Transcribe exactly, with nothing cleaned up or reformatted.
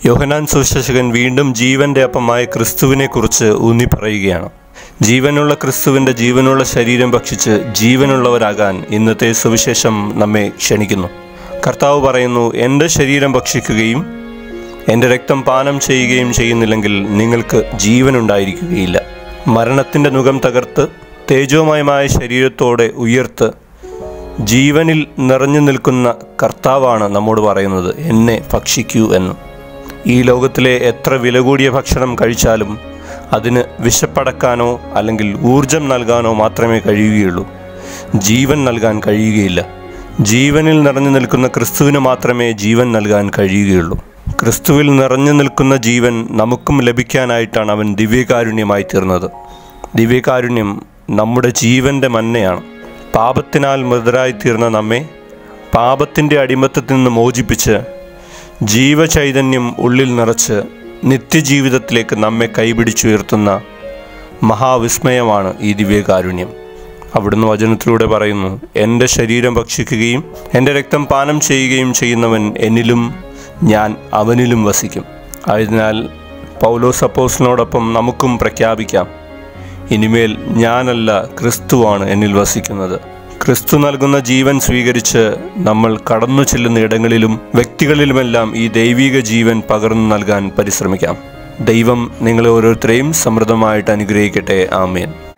യോഹന്നാൻ സുവിശേഷകൻ വീണ്ടും ജീവന്റെ അപ്പമായ ക്രിസ്തുവിനെക്കുറിച്ച് ഊന്നി പറയുകയാണ്. ജീവനുള്ള ക്രിസ്തുവിൻ്റെ ജീവനുള്ള ശരീരം ഭക്ഷിച്ച് ജീവനുള്ളവരാകാൻ ഇന്നത്തെ സുവിശേഷം നമ്മെ ക്ഷണിക്കുന്നു. കർത്താവ് പറയുന്നു, എൻ്റെ ശരീരം ഭക്ഷിക്കുകയും എൻ്റെ രക്തം പാനം ചെയ്യുകയും ചെയ്യുന്നില്ലെങ്കിൽ നിങ്ങൾക്ക് ജീവനുണ്ടായിരിക്കുകയില്ല. മരണത്തിൻ്റെ നുകം തകർത്ത് തേജോമയമായ ശരീരത്തോടെ ഉയർത്ത് ജീവനിൽ നിറഞ്ഞു നിൽക്കുന്ന കർത്താവാണ് നമ്മോട് പറയുന്നത്, എന്നെ ഭക്ഷിക്കൂ എന്ന്. ഈ ലോകത്തിലെ എത്ര വില കൂടിയ ഭക്ഷണം കഴിച്ചാലും അതിന് വിശപ്പടക്കാനോ അല്ലെങ്കിൽ ഊർജം നൽകാനോ മാത്രമേ കഴിയുകയുള്ളൂ. ജീവൻ നൽകാൻ കഴിയുകയില്ല. ജീവനിൽ നിറഞ്ഞു നിൽക്കുന്ന ക്രിസ്തുവിന് മാത്രമേ ജീവൻ നൽകാൻ കഴിയുകയുള്ളൂ. ക്രിസ്തുവിൽ നിറഞ്ഞു നിൽക്കുന്ന ജീവൻ നമുക്കും ലഭിക്കാനായിട്ടാണ് അവൻ ദിവ്യകാരുണ്യമായി തീർന്നത്. ദിവ്യകാരുണ്യം നമ്മുടെ ജീവൻ്റെ മന്നയാണ്. പാപത്തിനാൽ മൃതരായിത്തീർന്ന നമ്മെ പാപത്തിൻ്റെ അടിമത്തത്തിൽ നിന്ന് മോചിപ്പിച്ച് ജീവചൈതന്യം ഉള്ളിൽ നിറച്ച് നിത്യജീവിതത്തിലേക്ക് നമ്മെ കൈപിടിച്ചുയർത്തുന്ന മഹാവിസ്മയമാണ് ഈ ദിവ്യകാരുണ്യം. അവിടുന്ന് വചനത്തിലൂടെ പറയുന്നു, എൻ്റെ ശരീരം ഭക്ഷിക്കുകയും എൻ്റെ രക്തം പാനം ചെയ്യുകയും ചെയ്യുന്നവൻ എന്നിലും ഞാൻ അവനിലും വസിക്കും. ആയതിനാൽ പൗലോസ് അപ്പോസ്തലനോടൊപ്പം നമുക്കും പ്രഖ്യാപിക്കാം, ഇനിമേൽ ഞാനല്ല, ക്രിസ്തുവാണ് എന്നിൽ വസിക്കുന്നത്. ക്രിസ്തു നൽകുന്ന ജീവൻ സ്വീകരിച്ച് നമ്മൾ കടന്നു ചെല്ലുന്ന ഇടങ്ങളിലും വ്യക്തികളിലുമെല്ലാം ഈ ദൈവിക ജീവൻ പകർന്നു നൽകാൻ പരിശ്രമിക്കാം. ദൈവം നിങ്ങളെ ഓരോരുത്തരെയും സമൃദ്ധമായിട്ട് അനുഗ്രഹിക്കട്ടെ. ആമേൻ.